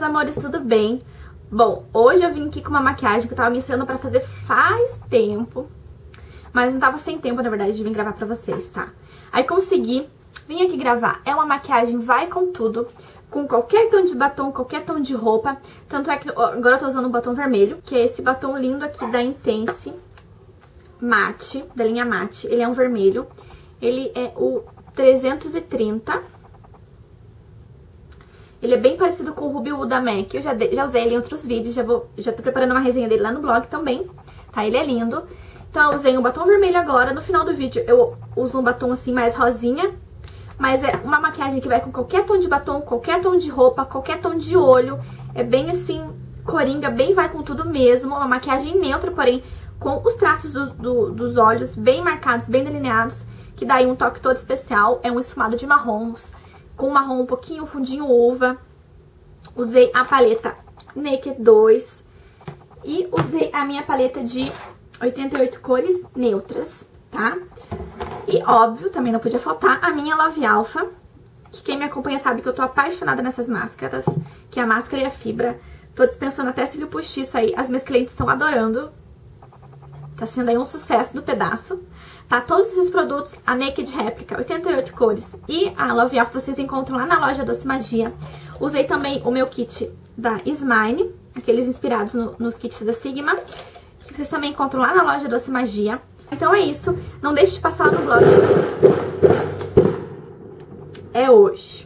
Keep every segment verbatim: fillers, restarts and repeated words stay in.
amores, tudo bem? Bom, hoje eu vim aqui com uma maquiagem que eu tava me ensinando pra fazer faz tempo, mas não tava sem tempo, na verdade, de vir gravar pra vocês, tá? Aí consegui, vim aqui gravar. É uma maquiagem vai com tudo, com qualquer tom de batom, qualquer tom de roupa. Tanto é que agora eu tô usando um batom vermelho, que é esse batom lindo aqui da Intense Matte, da linha Matte. Ele é um vermelho, ele é o trezentos e trinta. Ele é bem parecido com o Ruby Woo da MAC. Eu já, de, já usei ele em outros vídeos, já, vou, já tô preparando uma resenha dele lá no blog também, tá? Ele é lindo. Então eu usei um batom vermelho agora. No final do vídeo eu uso um batom assim mais rosinha. Mas é uma maquiagem que vai com qualquer tom de batom, qualquer tom de roupa, qualquer tom de olho. É bem assim, coringa, bem vai com tudo mesmo. Uma maquiagem neutra, porém com os traços do, do, dos olhos bem marcados, bem delineados, que dá aí um toque todo especial. É um esfumado de marrons, com marrom um pouquinho, fundinho uva. Usei a paleta Naked dois e usei a minha paleta de oitenta e oito cores neutras, tá? E, óbvio, também não podia faltar a minha Love Alpha, que quem me acompanha sabe que eu tô apaixonada nessas máscaras, que é a máscara e a fibra. Tô dispensando até cílio postiço aí, as minhas clientes estão adorando. Tá sendo aí um sucesso do pedaço. Tá, todos esses produtos, a Naked Réplica, oitenta e oito cores e a Love Alpha, vocês encontram lá na loja Doce Magia. Usei também o meu kit da Smile, aqueles inspirados no, nos kits da Sigma, que vocês também encontram lá na loja Doce Magia. Então é isso, não deixe de passar lá no blog. É hoje.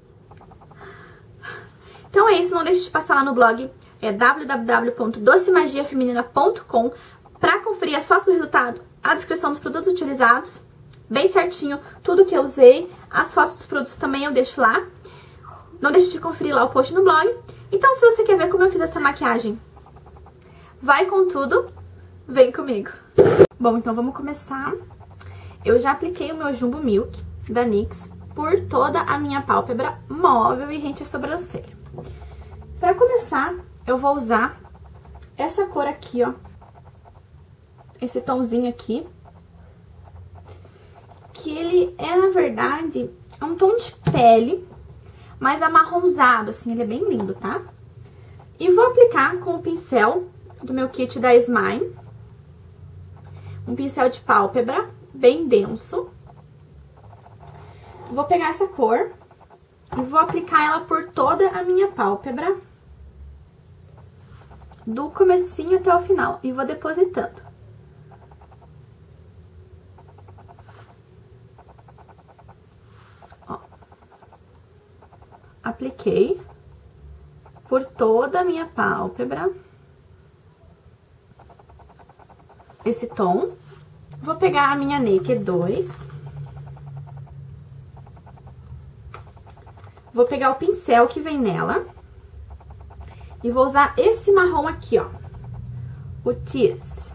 Então é isso, não deixe de passar lá no blog, é w w w ponto doce magia feminina ponto com, pra conferir as fotos do resultado, a descrição dos produtos utilizados, bem certinho, tudo que eu usei, as fotos dos produtos também eu deixo lá. Não deixe de conferir lá o post no blog. Então, se você quer ver como eu fiz essa maquiagem, vai com tudo, vem comigo. Bom, então vamos começar. Eu já apliquei o meu Jumbo Milk da NYX por toda a minha pálpebra móvel e rente à sobrancelha. Pra começar, eu vou usar essa cor aqui, ó. Esse tomzinho aqui, que ele é, na verdade, é um tom de pele, mais amarronzado, assim, ele é bem lindo, tá? E vou aplicar com o pincel do meu kit da Smile, um pincel de pálpebra bem denso. Vou pegar essa cor e vou aplicar ela por toda a minha pálpebra, do comecinho até o final, e vou depositando. Apliquei por toda a minha pálpebra esse tom. Vou pegar a minha Naked dois. Vou pegar o pincel que vem nela. E vou usar esse marrom aqui, ó. O Tease.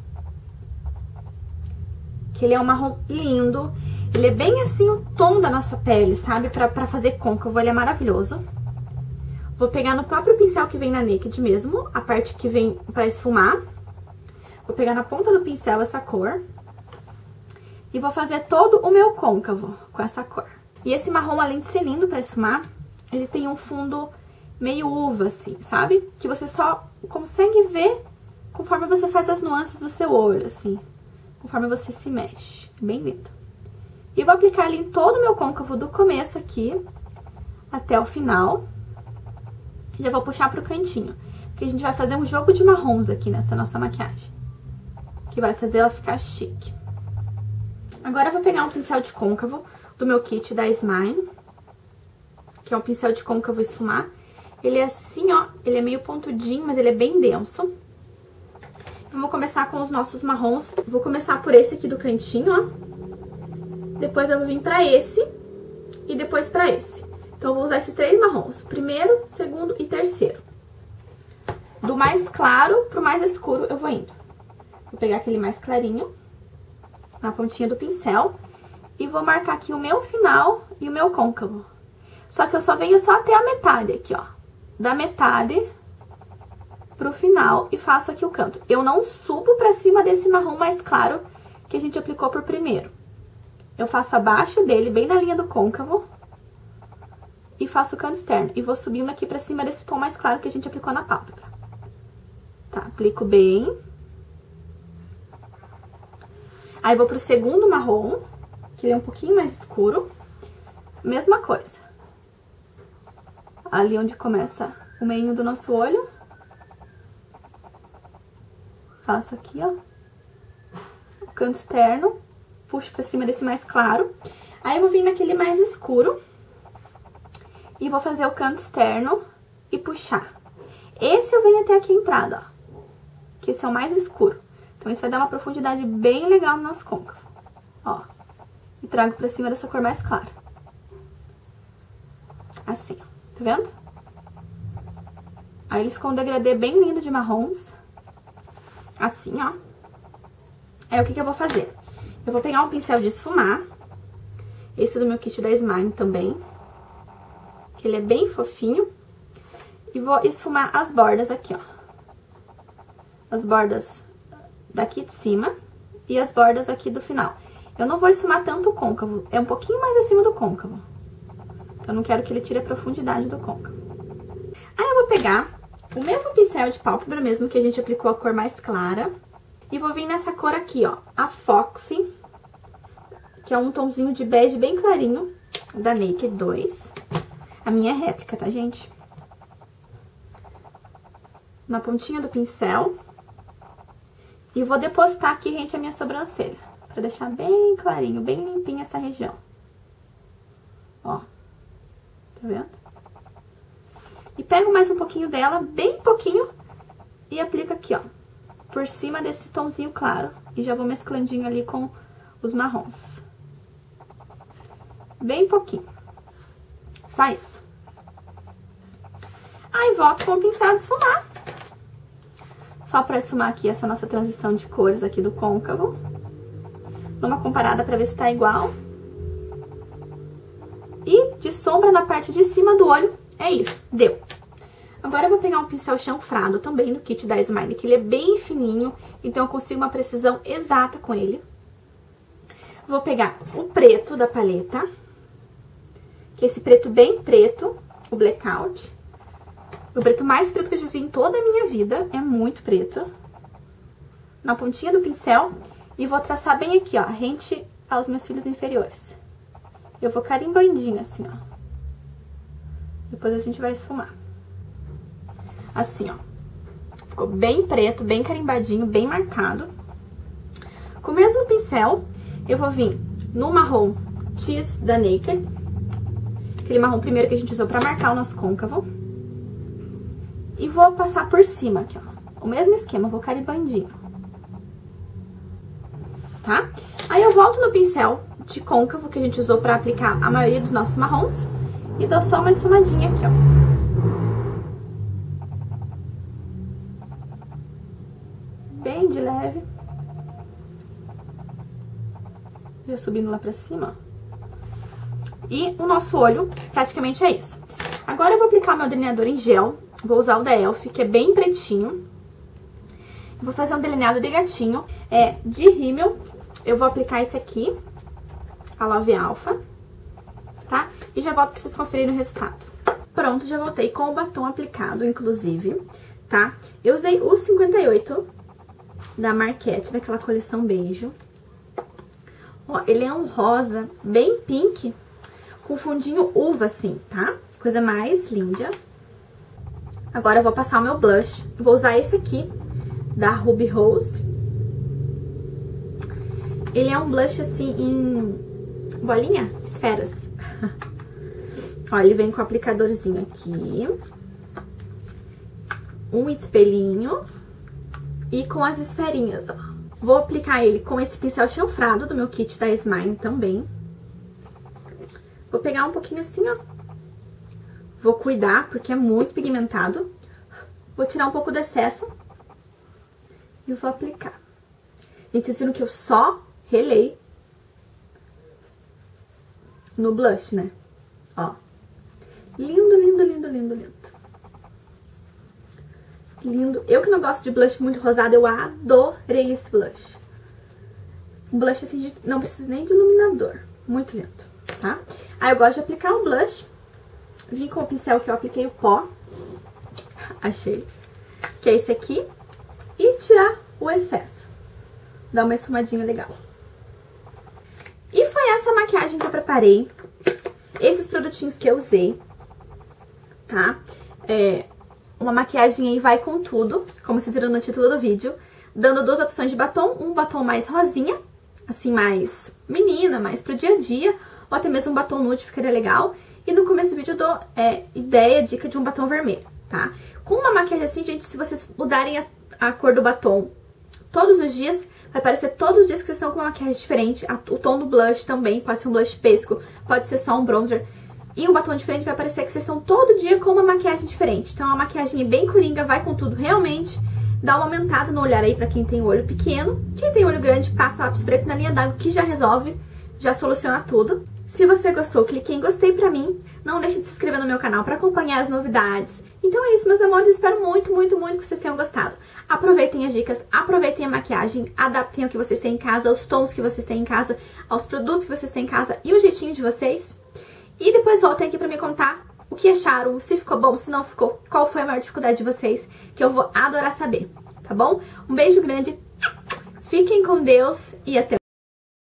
Que ele é um marrom lindo. Ele é bem assim o tom da nossa pele, sabe? Pra, pra fazer côncavo, ele é maravilhoso. Vou pegar no próprio pincel que vem na Naked mesmo, a parte que vem pra esfumar. Vou pegar na ponta do pincel essa cor. E vou fazer todo o meu côncavo com essa cor. E esse marrom, além de ser lindo pra esfumar, ele tem um fundo meio uva, assim, sabe? Que você só consegue ver conforme você faz as nuances do seu olho, assim. Conforme você se mexe. Bem lindo. E vou aplicar ali em todo o meu côncavo, do começo aqui até o final. E já vou puxar pro cantinho, porque a gente vai fazer um jogo de marrons aqui nessa nossa maquiagem, que vai fazer ela ficar chique. Agora eu vou pegar um pincel de côncavo do meu kit da Smile, que é um pincel de côncavo esfumar. Ele é assim, ó, ele é meio pontudinho, mas ele é bem denso. Vamos começar com os nossos marrons. Vou começar por esse aqui do cantinho, ó. Depois eu vou vir pra esse e depois pra esse. Então eu vou usar esses três marrons, primeiro, segundo e terceiro. Do mais claro pro mais escuro eu vou indo. Vou pegar aquele mais clarinho na pontinha do pincel e vou marcar aqui o meu final e o meu côncavo. Só que eu só venho só até a metade aqui, ó. Da metade pro final e faço aqui o canto. Eu não subo pra cima desse marrom mais claro que a gente aplicou por primeiro. Eu faço abaixo dele, bem na linha do côncavo, e faço o canto externo. E vou subindo aqui pra cima desse tom mais claro que a gente aplicou na pálpebra. Tá, aplico bem. Aí, vou pro segundo marrom, que ele é um pouquinho mais escuro. Mesma coisa. Ali onde começa o meio do nosso olho. Faço aqui, ó. O canto externo. Puxo pra cima desse mais claro. Aí, eu vou vir naquele mais escuro. E vou fazer o canto externo e puxar. Esse eu venho até aqui a entrada, ó. Que esse é o mais escuro. Então, isso vai dar uma profundidade bem legal no nosso côncavo. Ó. E trago pra cima dessa cor mais clara. Assim, ó. Tá vendo? Aí, ele ficou um degradê bem lindo de marrons. Assim, ó. Aí, o que que eu vou fazer? Eu vou pegar um pincel de esfumar. Esse do meu kit da Smile também. Que ele é bem fofinho. E vou esfumar as bordas aqui, ó. As bordas daqui de cima e as bordas aqui do final. Eu não vou esfumar tanto o côncavo, é um pouquinho mais acima do côncavo. Eu não quero que ele tire a profundidade do côncavo. Aí eu vou pegar o mesmo pincel de pálpebra mesmo que a gente aplicou a cor mais clara. E vou vir nessa cor aqui, ó, a Foxy, que é um tomzinho de bege bem clarinho, da Naked dois. A minha é réplica, tá, gente? Na pontinha do pincel. E vou depositar aqui, gente, a minha sobrancelha. Pra deixar bem clarinho, bem limpinha essa região. Ó. Tá vendo? E pego mais um pouquinho dela, bem pouquinho, e aplico aqui, ó. Por cima desse tomzinho claro. E já vou mesclandinho ali com os marrons. Bem pouquinho. Só isso. Aí, volto com o pincel de esfumar. Só pra esfumar aqui essa nossa transição de cores aqui do côncavo. Dou uma comparada pra ver se tá igual. E de sombra na parte de cima do olho, é isso, deu. Agora eu vou pegar um pincel chanfrado também no kit da Smile, que ele é bem fininho, então eu consigo uma precisão exata com ele. Vou pegar o preto da paleta, que é esse preto bem preto, o Blackout. O preto mais preto que eu já vi em toda a minha vida, é muito preto. Na pontinha do pincel, e vou traçar bem aqui, ó, rente aos meus cílios inferiores. Eu vou carimbandinho assim, ó. Depois a gente vai esfumar. Assim, ó. Ficou bem preto, bem carimbadinho, bem marcado. Com o mesmo pincel, eu vou vir no marrom Cheese da Naked. Aquele marrom primeiro que a gente usou pra marcar o nosso côncavo. E vou passar por cima aqui, ó. O mesmo esquema, vou carimbandinho. Tá? Aí eu volto no pincel de côncavo que a gente usou pra aplicar a maioria dos nossos marrons. E dou só uma esfumadinha aqui, ó. Bem de leve. Já subindo lá pra cima, ó. E o nosso olho praticamente é isso. Agora eu vou aplicar meu delineador em gel. Vou usar o da Elf, que é bem pretinho. Vou fazer um delineado de gatinho. É de rímel. Eu vou aplicar esse aqui, a Love Alpha, tá? E já volto pra vocês conferirem o resultado. Pronto, já voltei com o batom aplicado, inclusive, tá? Eu usei o cinquenta e oito da Marquette, daquela coleção beijo. Ó, ele é um rosa bem pink, com fundinho uva, assim, tá? Coisa mais linda. Agora eu vou passar o meu blush. Vou usar esse aqui, da Ruby Rose. Ele é um blush, assim, em bolinha, esferas. Ó, ele vem com o aplicadorzinho aqui. Um espelhinho. E com as esferinhas, ó. Vou aplicar ele com esse pincel chanfrado do meu kit da Smile também. Vou pegar um pouquinho assim, ó. Vou cuidar, porque é muito pigmentado. Vou tirar um pouco do excesso. E vou aplicar. Gente, vocês viram que eu só relei no blush, né? Ó. Lindo, lindo, lindo, lindo, lindo. Lindo. Eu que não gosto de blush muito rosado, eu adorei esse blush. Um blush assim, de, não precisa nem de iluminador. Muito lindo, tá? Aí eu gosto de aplicar um blush vir com o pincel que eu apliquei o pó. Achei. Que é esse aqui. E tirar o excesso. Dar uma esfumadinha legal. E foi essa maquiagem que eu preparei. Esses produtinhos que eu usei. Tá? É... Uma maquiagem aí vai com tudo, como vocês viram no título do vídeo, dando duas opções de batom, um batom mais rosinha, assim, mais menina, mais pro dia a dia, ou até mesmo um batom nude ficaria legal. E no começo do vídeo eu dou é, ideia, dica de um batom vermelho, tá? Com uma maquiagem assim, gente, se vocês mudarem a, a cor do batom todos os dias, vai parecer todos os dias que vocês estão com uma maquiagem diferente. A, o tom do blush também, pode ser um blush pêssego, pode ser só um bronzer. E um batom diferente vai parecer que vocês estão todo dia com uma maquiagem diferente. Então, é uma maquiagem bem coringa, vai com tudo realmente. Dá uma aumentada no olhar aí pra quem tem olho pequeno. Quem tem olho grande, passa lápis preto na linha d'água, que já resolve, já soluciona tudo. Se você gostou, clique em gostei pra mim. Não deixe de se inscrever no meu canal pra acompanhar as novidades. Então é isso, meus amores. Espero muito, muito, muito que vocês tenham gostado. Aproveitem as dicas, aproveitem a maquiagem, adaptem ao que vocês têm em casa, aos tons que vocês têm em casa, aos produtos que vocês têm em casa e o jeitinho de vocês. E depois voltem aqui pra me contar o que acharam, se ficou bom, se não ficou, qual foi a maior dificuldade de vocês, que eu vou adorar saber, tá bom? Um beijo grande, fiquem com Deus e até